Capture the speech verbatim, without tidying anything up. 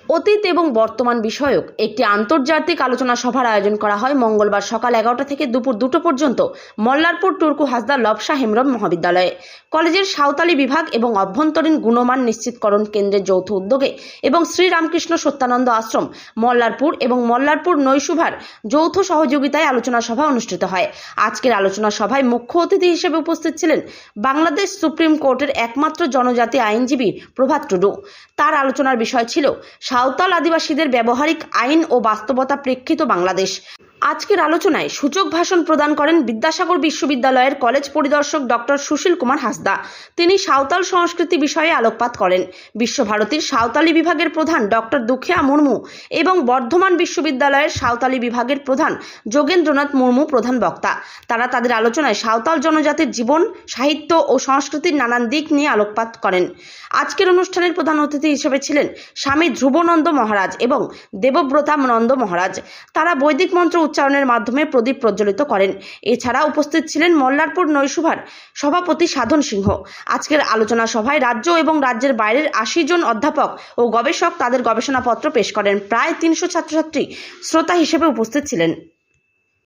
অতীত এবং বর্তমান বিষয়ক একটি আন্তর্জাতিক আলোচনা সভার আয়োজন করা হয় মঙ্গলবার সকাল এগারোটা থেকে দুপুর দুটো পর্যন্ত মল্লারপুর টুরকু হাসদা লবসা হেমব্রম মহাবিদ্যালয়ে। কলেজের সাঁওতালি বিভাগ এবং অভ্যন্তরীণ গুণমান নিশ্চিতকরণ কেন্দ্রের যৌথ উদ্যোগে এবং শ্রীরামকৃষ্ণ সত্যানন্দ আশ্রম মল্লারপুর এবং মল্লারপুর নৈশুভার যৌথ সহযোগিতায় আলোচনা সভা অনুষ্ঠিত হয়। আজকের আলোচনা সভায় মুখ্য অতিথি হিসেবে উপস্থিত ছিলেন বাংলাদেশ সুপ্রিম কোর্টের একমাত্র জনজাতি আইনজীবী প্রভাত টুডু। তার আলোচনার বিষয় ছিল সাঁওতাল আদিবাসীদের ব্যবহারিক আইন ও বাস্তবতা প্রেক্ষিত বাংলাদেশ। আজকের আলোচনায় সূচক ভাষণ প্রদান করেন বিদ্যাসাগর বিশ্ববিদ্যালয়ের কলেজ পরিদর্শক ডক্টর সুশীল কুমার হাসদা। তিনি সাঁওতাল সংস্কৃতি বিষয়ে আলোকপাত করেন। বিশ্বভারতীর সাঁওতালি বিভাগের প্রধান ডক্টর দুখিয়া মুর্মু এবং বর্ধমান বিশ্ববিদ্যালয়ের সাঁওতালি বিভাগের প্রধান যোগেন্দ্রনাথ মুর্মু প্রধান বক্তা। তারা তাদের আলোচনায় সাঁওতাল জনজাতির জীবন, সাহিত্য ও সংস্কৃতির নানান দিক নিয়ে আলোকপাত করেন। আজকের অনুষ্ঠানের প্রধান অতিথি হিসেবে ছিলেন স্বামী ধ্রুবনন্দ মহারাজ এবং দেবব্রতা নন্দ মহারাজ। তারা বৈদিক মন্ত্র উচ্চারণের মাধ্যমে প্রদীপ প্রজ্বলিত করেন। এছাড়া উপস্থিত ছিলেন মল্লারপুর নৈশুভার সভাপতি সাধন সিংহ। আজকের আলোচনা সভায় রাজ্য এবং রাজ্যের বাইরের আশি জন অধ্যাপক ও গবেষক তাদের গবেষণাপত্র পেশ করেন। প্রায় তিনশো ছাত্রছাত্রী শ্রোতা হিসেবে উপস্থিত ছিলেন।